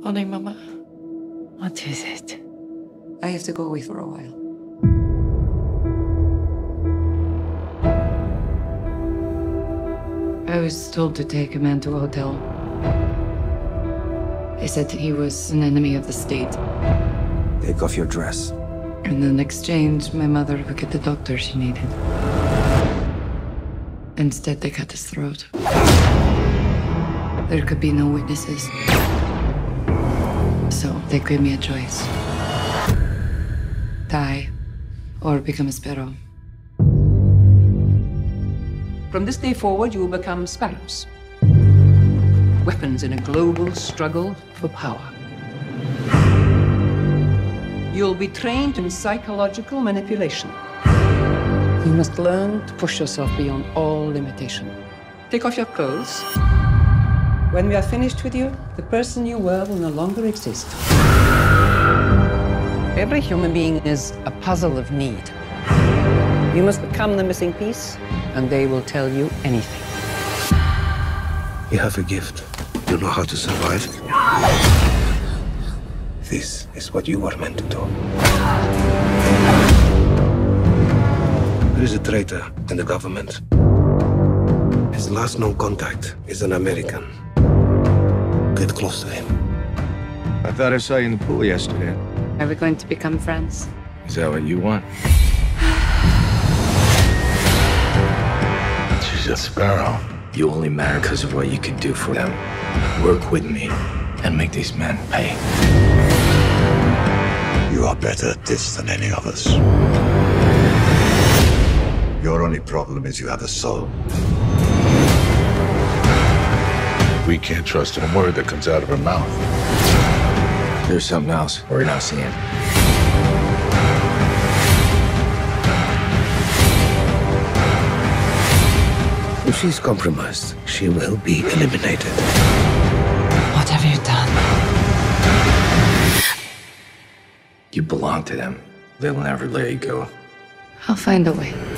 Morning, Mama. What is it? I have to go away for a while. I was told to take a man to a hotel. They said he was an enemy of the state. Take off your dress. And in exchange, my mother would get the doctor she needed. Instead, they cut his throat. There could be no witnesses. So they gave me a choice. Die or become a sparrow. From this day forward, you will become sparrows. Weapons in a global struggle for power. You'll be trained in psychological manipulation. You must learn to push yourself beyond all limitation. Take off your clothes. When we are finished with you, the person you were will no longer exist. Every human being is a puzzle of need. You must become the missing piece, and they will tell you anything. You have a gift. You know how to survive. This is what you were meant to do. There is a traitor in the government. His last known contact is an American. Get close to him. I thought I saw you in the pool yesterday. Are we going to become friends? Is that what you want? She's a sparrow. You only matter because of what you can do for them. Work with me and make these men pay. You are better at this than any of us. Your only problem is you have a soul. We can't trust a word that comes out of her mouth. There's something else we're not seeing. If she's compromised, she will be eliminated. What have you done? You belong to them. They'll never let you go. I'll find a way.